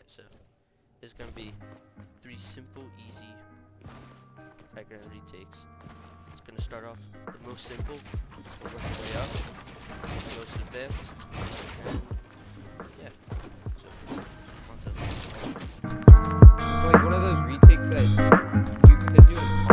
so it's gonna be 3 simple, easy Highground retakes. It's gonna start off the most simple, it's gonna work our way up, most advanced, and yeah. So, on to the next one. It's like one of those retakes that you could do in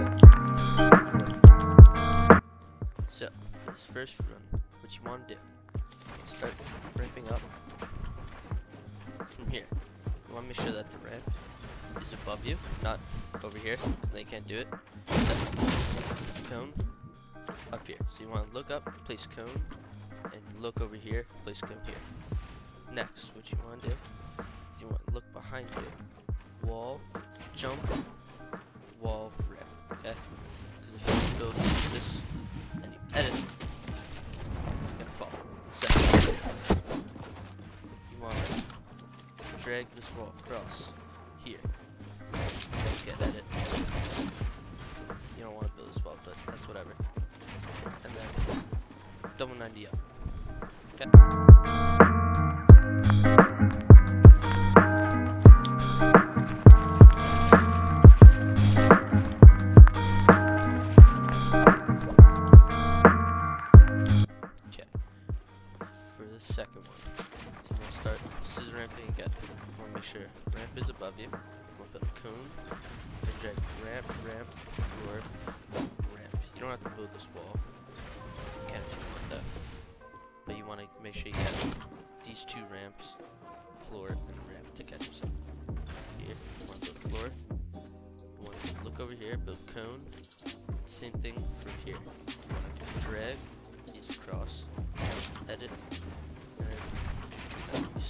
college, So, for this first run, what you want to do, start ramping up from here. You want to make sure that the ramp is above you, not over here, because then you can't do it. So, cone up here. So you want to look up, place cone, and look over here, place cone here. Next, what you want to do is you want to look behind you. Wall, jump, wall, ramp. Okay? Because if you build this and you edit, you're gonna fall. So you want to drag this wall across here. Don't get edit. You don't want to build this wall, but that's whatever. And then double 90 up. Okay. For the second one, so you want to start scissor ramping again. You want to make sure ramp is above you. You want to build a cone, and drag ramp, ramp, floor, ramp. You don't have to build this wall. You can if you want that. But you want to make sure you get these 2 ramps, floor, and ramp to catch yourself. Here, you want to build a floor. You want to look over here, build cone. Same thing for here. You want to drag these across, edit, and then these.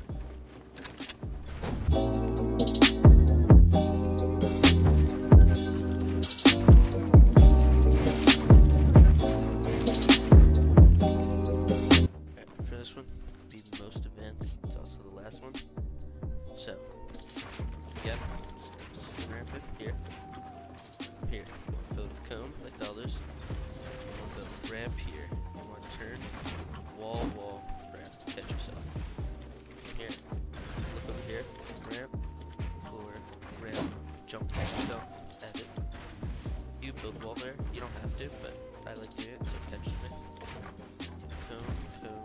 For this one, it'll be the most advanced. It's also the last one. So, again, just ramp it here. Here, you want to build a cone like the others. You want to build a ramp here. You want to turn, wall, wall, ramp, catch yourself. From here, look over here, ramp, floor, ramp, jump, catch yourself, edit. You build a wall there, you don't have to, but I like doing it so it catches me. Cone, cone.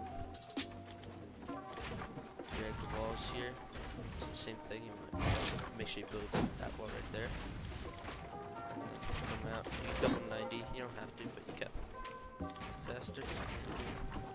Drag the walls here. So same thing, you want to make sure you build that wall right there. Come out, you double 90, you don't have to, but you can. Faster.